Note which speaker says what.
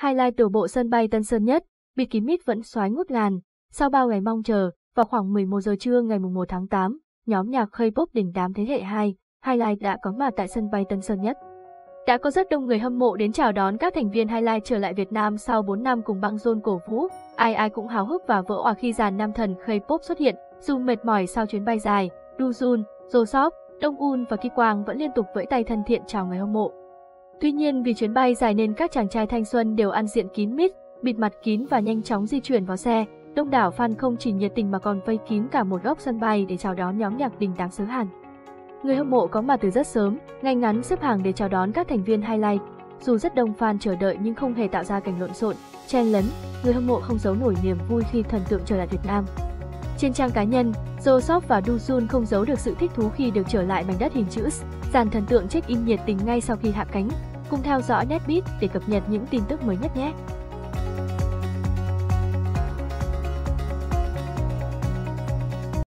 Speaker 1: Highlight từ bộ sân bay Tân Sơn Nhất, bịt kín mít vẫn xoáy ngút ngàn. Sau bao ngày mong chờ, vào khoảng 11 giờ trưa ngày 1 tháng 8, nhóm nhạc K-pop đỉnh đám thế hệ 2, Highlight đã có mặt tại sân bay Tân Sơn Nhất. Đã có rất đông người hâm mộ đến chào đón các thành viên Highlight trở lại Việt Nam sau 4 năm cùng băng rôn cổ vũ. Ai cũng háo hức và vỡ òa khi dàn nam thần K-pop xuất hiện. Dù mệt mỏi sau chuyến bay dài, Doojun, Joseph, Donghoon và Ki Kwang vẫn liên tục vẫy tay thân thiện chào người hâm mộ. Tuy nhiên vì chuyến bay dài nên các chàng trai thanh xuân đều ăn diện kín mít, bịt mặt kín và nhanh chóng di chuyển vào xe. Đông đảo fan không chỉ nhiệt tình mà còn vây kín cả một góc sân bay để chào đón nhóm nhạc đình đám xứ Hàn. Người hâm mộ có mặt từ rất sớm, ngay ngắn xếp hàng để chào đón các thành viên Highlight. Dù rất đông fan chờ đợi nhưng không hề tạo ra cảnh lộn xộn, chen lấn, người hâm mộ không giấu nổi niềm vui khi thần tượng trở lại Việt Nam. Trên trang cá nhân, Joseph và Doojun không giấu được sự thích thú khi được trở lại mảnh đất hình chữ S. Dàn thần tượng check-in nhiệt tình ngay sau khi hạ cánh. Cùng theo dõi Netbeat để cập nhật những tin tức mới nhất nhé!